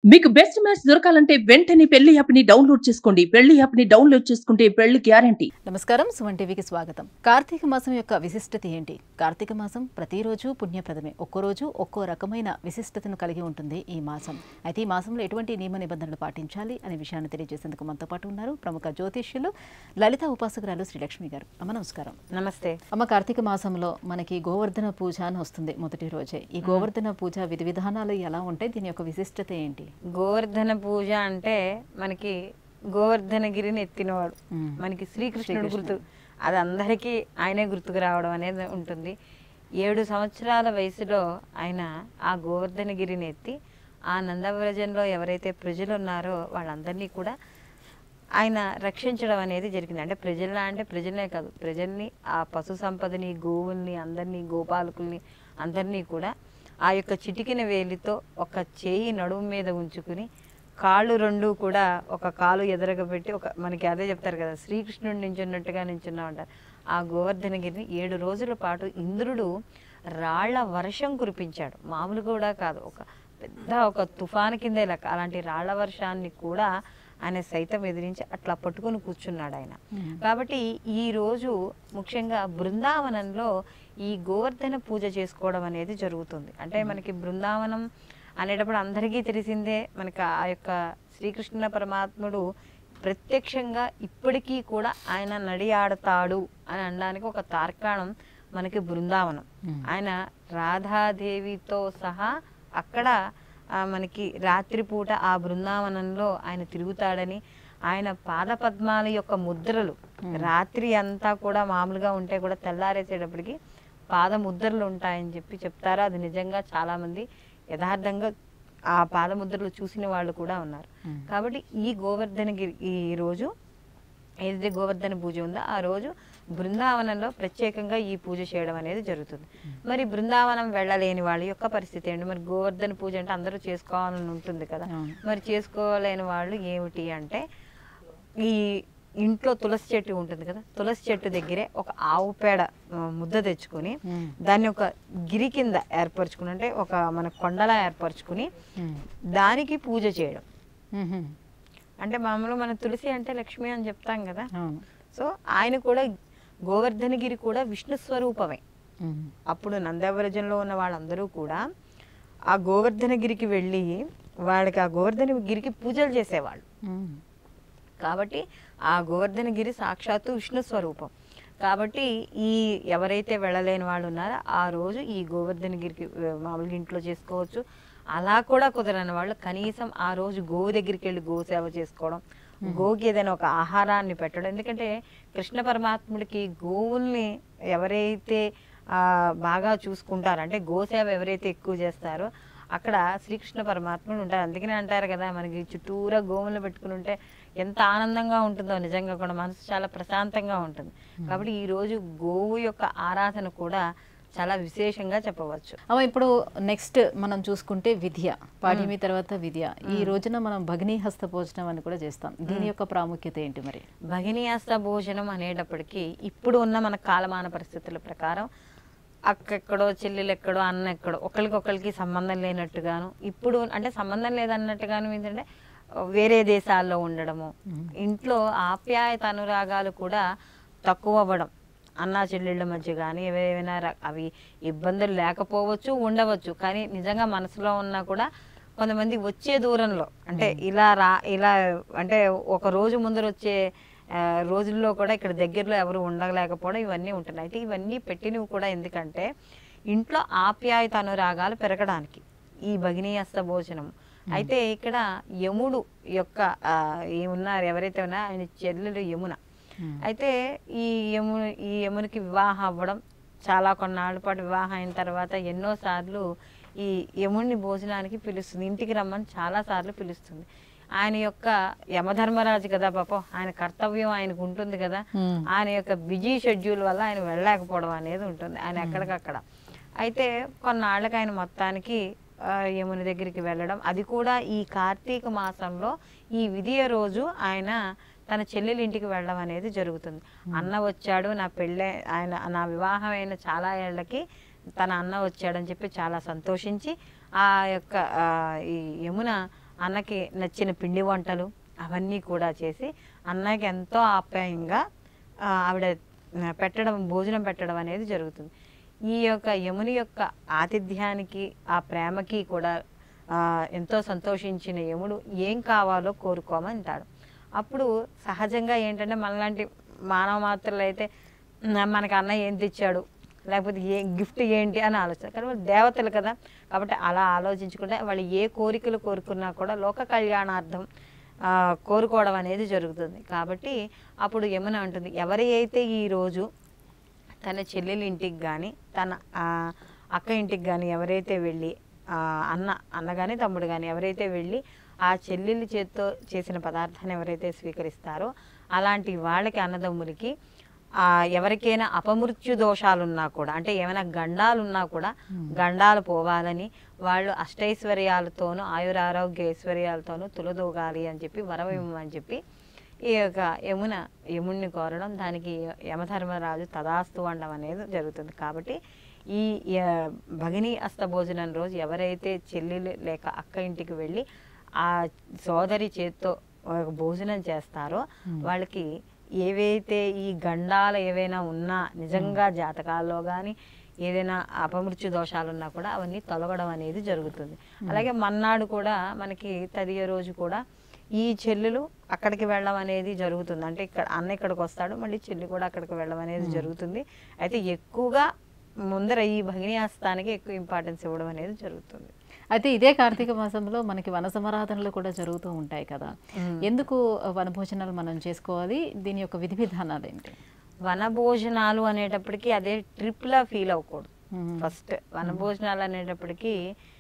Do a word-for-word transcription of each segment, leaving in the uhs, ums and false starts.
మీకు best match దొరకాలంటే వెంటనే పెళ్లి యాప్ ని డౌన్లోడ్ చేసుకోండి. పెళ్లి యాప్ ని డౌన్లోడ్ చేసుకుంటే పెళ్లి గ్యారంటీ. నమస్కారం, సుమన్ టీవీకి స్వాగతం. కార్తీక మాసం యొక్క విశిష్టత ఏంటి? కార్తీక మాసం ప్రతిరోజు పుణ్యప్రదమే. ఒక్కో రోజు ఒక్కో రకమైన విశిష్టతను కలిగి ఉంటుంది ఈ మాసం. అయితే ఈ మాసంలో ఎటువంటి నియమ నిబంధనలు పాటించాలి అనే విషయాన్ని తెలియజేసేందుకు మనతో పాటు ఉన్నారు ప్రముఖ జ్యోతిష్యులు లలిత ఉపాసకురాలు శ్రీలక్ష్మి గారు. అమ్మ నమస్కారం. నమస్తే అమ్మ, కార్తీక మాసంలో మనకి గోవర్ధన పూజ అని వస్తుంది మొదటి రోజే. ఈ గోవర్ధన పూజ విధి విధానాలు ఎలా ఉంటాయి? దీని యొక్క విశిష్టత ఏంటి? గోవర్ధన పూజ అంటే మనకి గోవర్ధనగిరిని ఎత్తినవాడు, మనకి శ్రీకృష్ణుడు గుర్తు. అది అందరికీ ఆయనే గుర్తుకు రావడం అనేది ఉంటుంది. ఏడు సంవత్సరాల వయసులో ఆయన ఆ గోవర్ధనగిరిని ఎత్తి ఆ నందవ్రజంలో ఎవరైతే ప్రజలు ఉన్నారో వాళ్ళందరినీ కూడా ఆయన రక్షించడం అనేది జరిగింది. అంటే ప్రజల అంటే ప్రజలనే కాదు, ప్రజల్ని, ఆ పశు సంపదని, గోవుల్ని, అందరినీ, గోపాలకుల్ని అందరినీ కూడా ఆ యొక్క చిటికిన వేలితో ఒక చేయి నడుము మీద ఉంచుకుని కాళ్ళు రెండు కూడా ఒక కాలు ఎదరగబెట్టి ఒక మనకి అదే చెప్తారు కదా, శ్రీకృష్ణుడు నించున్నట్టుగా నించున్నా ఉంటారు. ఆ గోవర్ధనగిరిని ఏడు రోజుల పాటు ఇంద్రుడు రాళ్ల వర్షం కురిపించాడు. మామూలు కూడా కాదు, ఒక పెద్ద ఒక తుఫాను కిందే లెక్క. అలాంటి రాళ్ల వర్షాన్ని కూడా ఆయన సైతం ఎదిరించి అట్లా పట్టుకుని కూర్చున్నాడు ఆయన. కాబట్టి ఈ రోజు ముఖ్యంగా బృందావనంలో ఈ గోవర్ధన పూజ చేసుకోవడం అనేది జరుగుతుంది. అంటే మనకి బృందావనం అనేటప్పుడు అందరికీ తెలిసిందే, మనకి ఆ యొక్క శ్రీకృష్ణ పరమాత్ముడు ప్రత్యక్షంగా ఇప్పటికీ కూడా ఆయన నడియాడతాడు అని అనడానికి ఒక తార్కాణం మనకి బృందావనం. ఆయన రాధాదేవితో సహా అక్కడ మనకి రాత్రిపూట ఆ బృందావనంలో ఆయన తిరుగుతాడని, ఆయన పాద పద్మాల యొక్క ముద్రలు రాత్రి అంతా కూడా మామూలుగా ఉంటే కూడా తెల్లారేసేటప్పటికి పాద ముద్రలు ఉంటాయని చెప్పి చెప్తారు. అది నిజంగా చాలా మంది యథార్థంగా ఆ పాద ముద్రలు చూసిన వాళ్ళు కూడా ఉన్నారు. కాబట్టి ఈ గోవర్ధనగిరి ఈ రోజు ఏదైతే గోవర్ధన పూజ ఉందో ఆ రోజు బృందావనంలో ప్రత్యేకంగా ఈ పూజ చేయడం అనేది జరుగుతుంది. మరి బృందావనం వెళ్ళలేని వాళ్ళ యొక్క పరిస్థితి ఏంటి? మరి గోవర్ధన పూజ అంటే అందరూ చేసుకోవాలని ఉంటుంది కదా, మరి చేసుకోలేని వాళ్ళు ఏమిటి అంటే, ఈ ఇంట్లో తులసి చెట్టు ఉంటుంది కదా, తులసి చెట్టు దగ్గరే ఒక ఆవు పేడ ముద్ద తెచ్చుకొని దాన్ని ఒక గిరి కింద ఏర్పరచుకుని, అంటే ఒక మన కొండలా ఏర్పరచుకుని దానికి పూజ చేయడం. అంటే మామూలు మన తులసి అంటే లక్ష్మి అని చెప్తాం కదా, సో ఆయన కూడా గోవర్ధనగిరి కూడా విష్ణు స్వరూపమే. అప్పుడు నందవ్రజంలో ఉన్న వాళ్ళందరూ కూడా ఆ గోవర్ధనగిరికి వెళ్ళి వాళ్ళకి ఆ గోవర్ధనగిరికి పూజలు చేసేవాళ్ళు. కాబట్టి ఆ గోవర్ధనగిరి సాక్షాత్తు విష్ణు స్వరూపం. కాబట్టి ఈ ఎవరైతే వెళ్ళలేని వాళ్ళు ఉన్నారో ఆ రోజు ఈ గోవర్ధనగిరికి మామూలుగా ఇంట్లో చేసుకోవచ్చు. అలా కూడా కుదరని వాళ్ళు కనీసం ఆ రోజు గోవు దగ్గరికి వెళ్ళి గోసేవ చేసుకోవడం, గోకి ఏదైనా ఒక ఆహారాన్ని పెట్టడం. ఎందుకంటే కృష్ణ పరమాత్ముడికి గోవుల్ని ఎవరైతే బాగా చూసుకుంటారో, అంటే గోసేవ ఎవరైతే ఎక్కువ చేస్తారో అక్కడ శ్రీకృష్ణ పరమాత్ముడు ఉంటారు. అందుకనే అంటారు కదా, మనకి చుట్టూరా గోవులను పెట్టుకుని ఉంటే ఎంత ఆనందంగా ఉంటుందో, నిజంగా కూడా మనసు చాలా ప్రశాంతంగా ఉంటుంది. కాబట్టి ఈరోజు గోవు యొక్క ఆరాధన కూడా చాలా విశేషంగా చెప్పవచ్చు. అమ్మ, ఇప్పుడు నెక్స్ట్ మనం చూసుకుంటే విద్య, పాడ్యమి తర్వాత విద్య. ఈ రోజున మనం భగినీ హస్త భోజనం అని కూడా చేస్తాం. దీని యొక్క ప్రాముఖ్యత ఏంటి? మరి భగినీ హస్త భోజనం అనేటప్పటికీ ఇప్పుడు ఉన్న మన కాలమాన పరిస్థితుల ప్రకారం అక్కెక్కడో చెల్లెలు ఎక్కడో అన్న ఎక్కడో ఒకరికొకరికి సంబంధం లేనట్టుగాను, ఇప్పుడు అంటే సంబంధం లేదన్నట్టుగాను ఏంటంటే వేరే దేశాల్లో ఉండడము, ఇంట్లో ఆప్యాయత అనురాగాలు కూడా తక్కువ అవ్వడం, అన్నా చెల్లెళ్ళ మధ్య కానీ ఏవైనా అవి ఇబ్బందులు లేకపోవచ్చు, ఉండవచ్చు. కానీ నిజంగా మనసులో ఉన్నా కూడా కొంతమంది వచ్చే దూరంలో అంటే ఇలా రా ఇలా అంటే ఒక రోజు ముందర వచ్చే రోజుల్లో కూడా ఇక్కడ దగ్గరలో ఎవరు ఉండలేకపోవడం ఇవన్నీ ఉంటున్నాయి. అయితే ఇవన్నీ పెట్టినవి కూడా ఎందుకంటే ఇంట్లో ఆప్యాయత అనురాగాలు పెరగడానికి ఈ భగినీ హస్త భోజనం. అయితే ఇక్కడ యముడు యొక్క ఏమున్నారు ఎవరైతే ఉన్నా ఆయన చెల్లెలు యమున. అయితే ఈ యము ఈ యమునికి వివాహం అవ్వడం, చాలా కొన్నాళ్ళ పాటు వివాహం అయిన తర్వాత ఎన్నోసార్లు ఈ యముడిని భోజనానికి పిలుస్తుంది, ఇంటికి రమ్మని చాలా సార్లు పిలుస్తుంది. ఆయన యొక్క యమధర్మరాజు కదా పాపం, ఆయన కర్తవ్యం ఆయనకు ఉంటుంది కదా, ఆయన యొక్క బిజీ షెడ్యూల్ వల్ల ఆయన వెళ్ళలేకపోవడం అనేది ఉంటుంది ఆయన ఎక్కడికక్కడ. అయితే కొన్నాళ్ళకి ఆయన మొత్తానికి యముని దగ్గరికి వెళ్ళడం, అది కూడా ఈ కార్తీక మాసంలో ఈ విధియ రోజు ఆయన తన చెల్లెలి ఇంటికి వెళ్ళడం అనేది జరుగుతుంది. అన్న వచ్చాడు, నా పెళ్ళే ఆయన నా వివాహం అయిన చాలా ఏళ్ళకి తన అన్న వచ్చాడని చెప్పి చాలా సంతోషించి ఆ యొక్క ఈ యమున అన్నకి నచ్చిన పిండి వంటలు అవన్నీ కూడా చేసి అన్నకి ఎంతో ఆప్యాయంగా ఆ, ఆవిడ పెట్టడం భోజనం పెట్టడం అనేది జరుగుతుంది. ఈ యొక్క యముని యొక్క ఆతిథ్యానికి ఆ ప్రేమకి కూడా ఆ, ఎంతో సంతోషించిన యముడు ఏం కావాలో కోరుకోమంటాడు. అప్పుడు సహజంగా ఏంటంటే మనలాంటి మానవ మాత్రలు అయితే "నా- మనకి అన్న ఏం తెచ్చాడు, లేకపోతే ఏ గిఫ్ట్ ఏంటి అని ఆలోచన. కానీ వాళ్ళు దేవతలు కదా, కాబట్టి అలా ఆలోచించుకుంటే వాళ్ళు ఏ కోరికలు కోరుకున్నా కూడా లోక కళ్యాణార్థం ఆ, కోరుకోవడం అనేది జరుగుతుంది. కాబట్టి అప్పుడు యమున అంటుంది, ఎవరి అయితే ఈరోజు తన చెల్లెలి ఇంటికి కానీ తన ఆ, అక్క ఇంటికి కానీ ఎవరైతే వెళ్ళి ఆ, అన్న అన్న కానీ తమ్ముడు కానీ ఎవరైతే వెళ్ళి ఆ చెల్లెలి చేత్తో చేసిన పదార్థాన్ని ఎవరైతే స్వీకరిస్తారో అలాంటి వాళ్ళకి అన్నదమ్ములకి ఆ, ఎవరికైనా అపమృత్యు దోషాలున్నా కూడా అంటే ఏమైనా గండాలున్నా కూడా గండాలు పోవాలని వాళ్ళు అష్టైశ్వర్యాలతోనూ ఆయురారోగ్య ఐశ్వర్యాలతోనూ తులదూగాలి అని చెప్పి వరం ఇవ్వమని చెప్పి ఈ యొక్క యమున యముణ్ణి కోరడం, దానికి యమధర్మరాజు తదాస్తు అనడం అనేది జరుగుతుంది. కాబట్టి ఈ య- భగిని అస్తభోజనం రోజు ఎవరైతే చెల్లెలు లేక అక్క ఇంటికి వెళ్ళి ఆ సోదరి చేత్తో ఒక భోజనం చేస్తారో వాళ్ళకి ఏవైతే ఈ గండాలు ఏవైనా ఉన్నా నిజంగా జాతకాల్లో కానీ ఏదైనా అపమృత్యు దోషాలు ఉన్నా కూడా అవన్నీ తొలగడం అనేది జరుగుతుంది. అలాగే మన్నాడు కూడా మనకి తదియ రోజు కూడా ఈ చెల్లెలు అక్కడికి వెళ్ళడం అనేది జరుగుతుంది. అంటే ఇక్కడ అన్న ఇక్కడికి వస్తాడు, మళ్ళీ చెల్లి కూడా అక్కడికి వెళ్ళడం అనేది జరుగుతుంది. అయితే ఎక్కువగా ముందర ఈ భగిని హస్తానికి ఎక్కువ ఇంపార్టెన్స్ ఇవ్వడం అనేది జరుగుతుంది. అయితే ఇదే కార్తీక మాసంలో మనకి వన సమారాధనలు కూడా జరుగుతూ ఉంటాయి కదా, ఎందుకు వనభోజనాలు మనం చేసుకోవాలి, దీని యొక్క విధి విధానాలు ఏంటి? వనభోజనాలు అనేటప్పటికీ అదే ట్రిప్లా ఫీల్ అవ్వకూడదు. ఫస్ట్ వనభోజనాలు అనేటప్పటికీ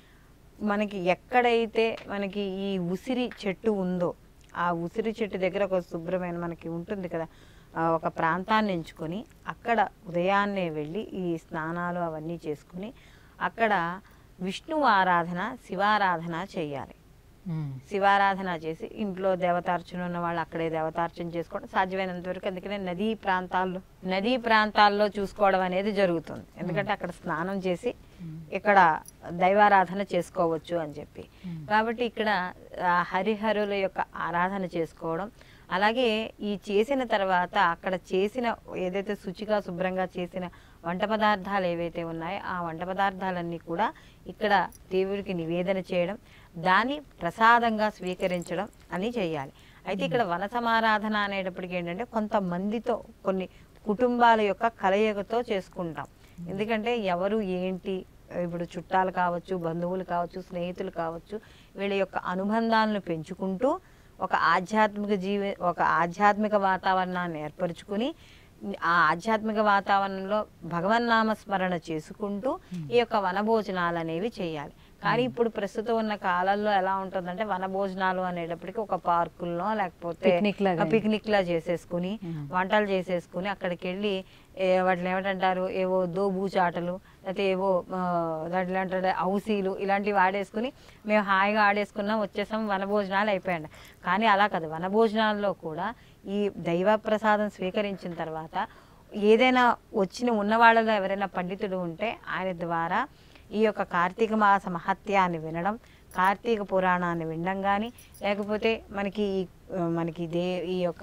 మనకి ఎక్కడైతే మనకి ఈ ఉసిరి చెట్టు ఉందో ఆ ఉసిరి చెట్టు దగ్గర ఒక శుభ్రమైన మనకి ఉంటుంది కదా ఆ ఒక ప్రాంతాన్ని ఎంచుకొని అక్కడ ఉదయాన్నే వెళ్ళి ఈ స్నానాలు అవన్నీ చేసుకుని అక్కడ విష్ణు ఆరాధన శివారాధన చేయాలి. శివారాధన చేసి ఇంట్లో దేవతార్చన ఉన్న వాళ్ళు అక్కడే దేవతార్చన చేసుకోవడం సాధ్యమైనంత వరకు. అందుకనే నదీ ప్రాంతాల్లో నదీ ప్రాంతాల్లో చూసుకోవడం అనేది జరుగుతుంది. ఎందుకంటే అక్కడ స్నానం చేసి ఇక్కడ దైవారాధన చేసుకోవచ్చు అని చెప్పి. కాబట్టి ఇక్కడ ఆ హరిహరుల యొక్క ఆరాధన చేసుకోవడం, అలాగే ఈ చేసిన తర్వాత అక్కడ చేసిన ఏదైతే శుచిగా శుభ్రంగా చేసిన వంట పదార్థాలు ఏవైతే ఉన్నాయో ఆ వంట పదార్థాలన్నీ కూడా ఇక్కడ దేవుడికి నివేదన చేయడం, దాన్ని ప్రసాదంగా స్వీకరించడం అని చేయాలి. అయితే ఇక్కడ వన సమారాధన అనేటప్పటికి ఏంటంటే కొంతమందితో కొన్ని కుటుంబాల యొక్క కలయికతో చేసుకుంటాం. ఎందుకంటే ఎవరు ఏంటి ఇప్పుడు చుట్టాలు కావచ్చు, బంధువులు కావచ్చు, స్నేహితులు కావచ్చు, వీళ్ళ యొక్క అనుబంధాలను పెంచుకుంటూ ఒక ఆధ్యాత్మిక జీవి ఒక ఆధ్యాత్మిక వాతావరణాన్ని ఏర్పరచుకుని ఆ ఆధ్యాత్మిక వాతావరణంలో భగవన్నామ స్మరణ చేసుకుంటూ ఈ యొక్క వనభోజనాలు అనేవి చేయాలి. కానీ ఇప్పుడు ప్రస్తుతం ఉన్న కాలంలో ఎలా ఉంటుందంటే వనభోజనాలు అనేటప్పటికి ఒక పార్కుల్లో లేకపోతే పిక్నిక్ లా చేసేసుకుని వంటలు చేసేసుకుని అక్కడికి వెళ్ళి వాటిని ఏమిటంటారు ఏవో దోబూచాటలు లేకపోతే ఏవో దాంట్లో ఏమంటారు ఔసీలు ఇలాంటివి ఆడేసుకుని మేము హాయిగా ఆడేసుకున్నాం వచ్చేసాం, వనభోజనాలు అయిపోయాయి. కానీ అలా కాదు, వనభోజనాల్లో కూడా ఈ దైవ ప్రసాదం స్వీకరించిన తర్వాత ఏదైనా వచ్చిన ఉన్న వాళ్ళలో ఎవరైనా పండితుడు ఉంటే ఆయన ద్వారా ఈ యొక్క కార్తీక మాస మహత్యాన్ని వినడం, కార్తీక పురాణాన్ని వినడం కానీ లేకపోతే మనకి మనకి దే ఈ యొక్క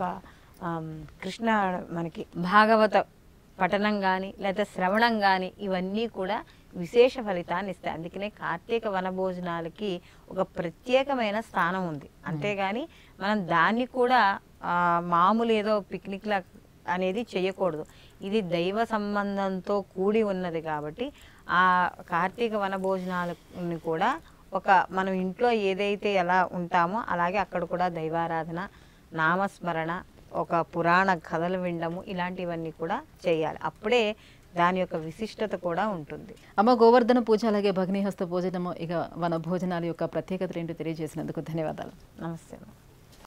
కృష్ణ మనకి భాగవత పఠనం కానీ లేదా శ్రవణం కానీ ఇవన్నీ కూడా విశేష ఫలితాన్ని ఇస్తాయి. అందుకనే కార్తీక వనభోజనాలకి ఒక ప్రత్యేకమైన స్థానం ఉంది. అంతేగాని మనం దాన్ని కూడా మామూలు ఏదో పిక్నిక్లా అనేది చేయకూడదు. ఇది దైవ సంబంధంతో కూడి ఉన్నది కాబట్టి ఆ కార్తీక వనభోజనాలని కూడా ఒక మనం ఇంట్లో ఏదైతే ఎలా ఉంటామో అలాగే అక్కడ కూడా దైవారాధన, నామస్మరణ, ఒక పురాణ కథలు వినడము ఇలాంటివన్నీ కూడా చేయాలి. అప్పుడే దాని యొక్క విశిష్టత కూడా ఉంటుంది. అమ్మ, గోవర్ధన పూజ అలాగే భగ్నిహస్త భోజనము ఇక వన భోజనాల యొక్క ప్రత్యేకత ఏంటో తెలియజేసినందుకు ధన్యవాదాలు. నమస్తే.